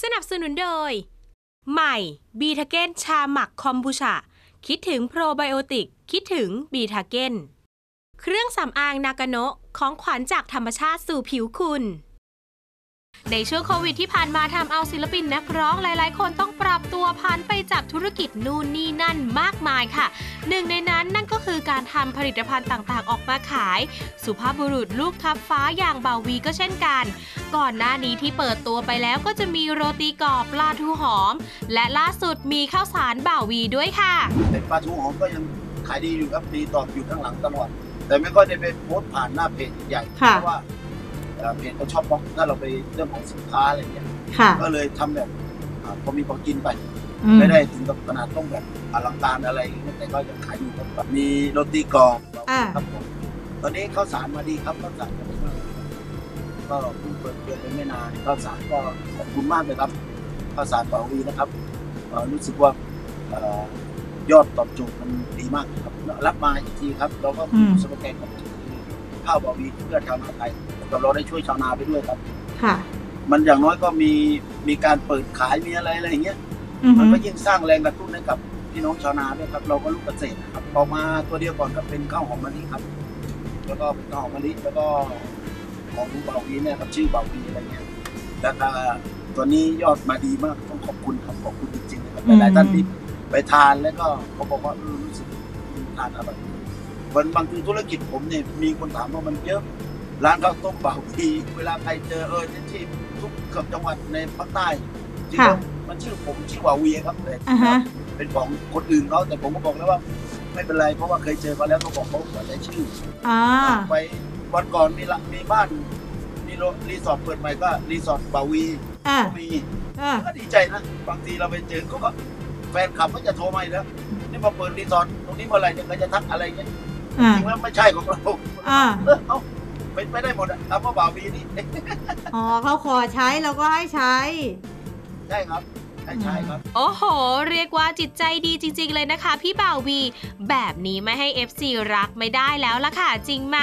นับสนุนโดยใหม่บีทาเก้นชาหมักคอมบูชาคิดถึงโปรไบโอติกคิดถึงบีทาเก้นเครื่องสำอางนากาโนะของขวัญจากธรรมชาติสู่ผิวคุณในช่วงโควิดที่ผ่านมาทำเอาศิลปินนักร้องหลายๆคนต้องปรับตัวผ่านไปจากธุรกิจนู่นนี่นั่นมากมายค่ะหนึ่งในนั้นนั่นก็คือการทำผลิตภัณฑ์ต่างๆออกมาขายสุภาพบุรุษลูกทับฟ้าอย่างบ่าววีก็เช่นกันก่อนหน้านี้ที่เปิดตัวไปแล้วก็จะมีโรตีกรอบปลาทูหอมและล่าสุดมีข้าวสารบ่าววีด้วยค่ะเป็นปลาทูหอมก็ยังขายดีอยู่ครับดีตอบอยู่ข้างหลังตลอดแต่ไม่ค่อยได้ไปโพสต์ผ่านหน้าเพจใหญ่เพราะว่าเพจเขาชอบบล็อกถ้าเราไปเรื่องของสินค้าอะไรเงี้ยก็เลยทำแบบพอมีพอกินไปไม่ได้ถึงกับขนาดต้องแบบอลังการอะไรแต่ก็ยังขายอยู่ครับมีโรตีกรอบครับผมตอนนี้ข้าวสารมาดีครับข้าวสารก็เพิ่งเปิดเดือนไปไม่นานข้าวสารก็ขอบคุณมากเลยครับข้าวสารบ่าววีนะครับรู้สึกว่ายอดตอบโจทย์มันดีมากครับรับมาอีกทีครับเราก็สโลแกนของข้าวบ่าววีเพื่อชาวนาไทยแต่เราได้ช่วยชาวนาไปด้วยครับค่ะมันอย่างน้อยก็มีการเปิดขายมีอะไรอย่างเงี้ยมันก็ยิ่งสร้างแรงกระตุ้นให้กับพี่น้องชาวนาด้วยครับเราก็ลูกเกษตรครับออกมาตัวเดียวก่อนก็เป็นข้าวหอมมะลิครับแล้วก็เป็นข้าวหอมมะลิแล้วก็ของบ่าววีเนี่ยครับชื่อบ่าววีอะไรเงี้ยแล้วก็ตัวนี้ยอดมาดีมากต้องขอบคุณครับขอบคุณจริงๆนะครับหลายท่านที่ไปทานแล้วก็เขาบอกว่ารู้สึกทานอร่อยบางทีธุรกิจผมเนี่ยมีคนถามว่ามันเยอะร้านข้าวต้มบ่าววีเวลาใครเจอที่ทุกเกือบจังหวัดในภาคใต้จริงๆมันชื่อผมชื่อบ่าววีครับเลยเป็นของคนอื่นเขาแต่ผมก็บอกแล้วว่าไม่เป็นไรเพราะว่าเคยเจอมาแล้วเขาบอกเขาขอใช้ชื่อไปวันก่อนมีบ้านมีรีสอร์ทเปิดใหม่ก็รีสอร์ทบ่าววีมีก็ดีใจนะบางทีเราไปเจอเขาก็แฟนคลับก็จะโทรมาแล้วนี่มาเปิดรีสอร์ทตรงนี้เมื่อไหร่เนี่ยเขาจะทักอะไรเงี้ยจริงแล้วไม่ใช่ของเราเอาเป็นไปได้หมดอะคำว่าบ่าววีนี่อ๋อเขาขอใช้เราก็ให้ใช้ใช่ครับให้ใช้ครับโอ้โหเรียกว่าจิตใจดีจริงๆเลยนะคะพี่บ่าววีแบบนี้ไม่ให้ FC รักไม่ได้แล้วล่ะค่ะจริงไหม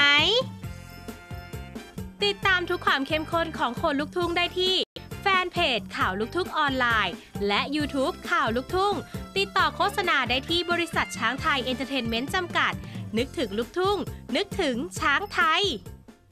ติดตามทุกความเข้มข้นของคนลุกทุ่งได้ที่แฟนเพจข่าวลูกทุ่งออนไลน์และ YouTube ข่าวลูกทุ่งติดต่อโฆษณาได้ที่บริษัทช้างไทยเอนเตอร์เทนเมนต์จำกัดนึกถึงลูกทุ่งนึกถึงช้างไทย